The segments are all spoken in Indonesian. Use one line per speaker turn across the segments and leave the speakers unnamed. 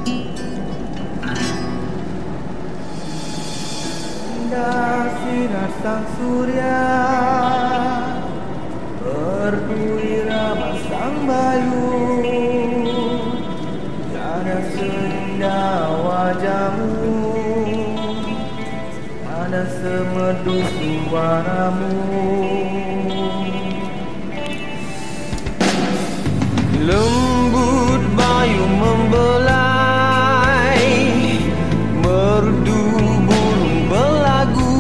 Indah sinar sang surya, merdu irama sang bayu, tiada seindah wajahmu, tiada semerdu suaramu. Lembut bayu membelai, merdu burung belagu,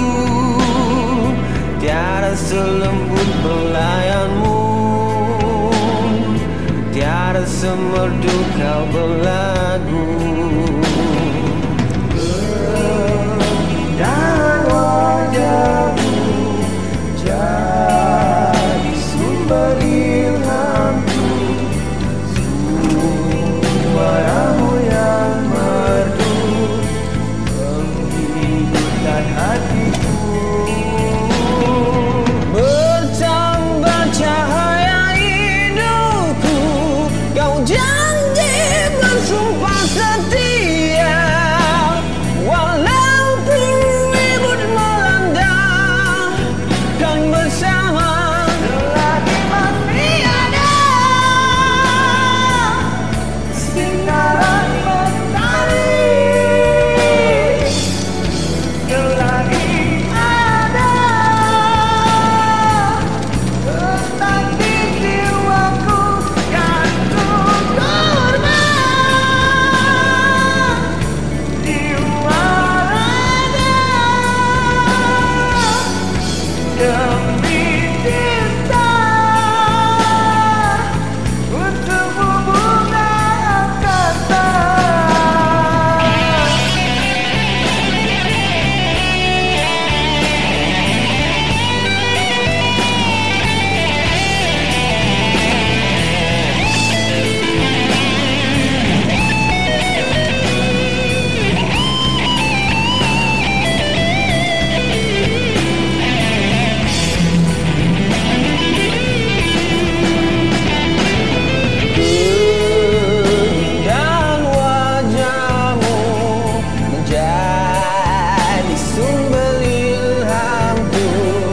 tiada selembut belayanmu, tiada semerdu kau berlagu. Dan wajahmu jadi sumber ilhamku, suaramu yang merdu menghidupkan hatiku. Bertambah cahaya hidupku, kau janji bersumpah setia, walaupun ribut melanda, kan bersama selagi masih ada sinaran mentari, selagi ada tetap di jiwaku, kan ku korban jiwa raga demi cinta untukmu bunga angkasa. Dan wajahmu menjadi sumber ilhamku,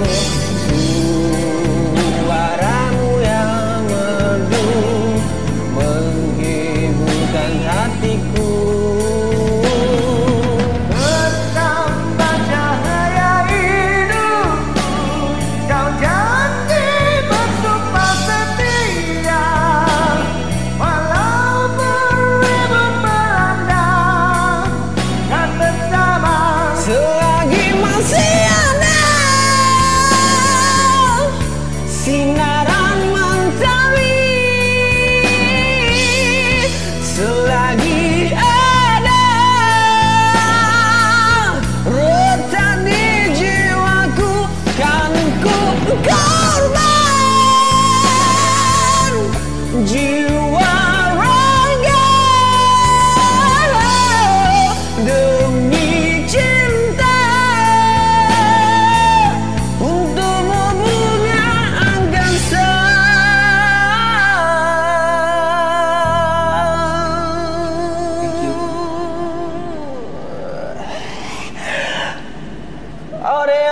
suaramu yang merdu menghiburkan hatiku. Bertambah cahaya hidupku, kau janji bersumpah setia, walaupun ribut melanda, kan bersama selagi masih ada sinaran mentari, selagi ada retak di jiwaku, kan ku korban jiwa raga demi cinta untukmu bunga angkasa. Thank you.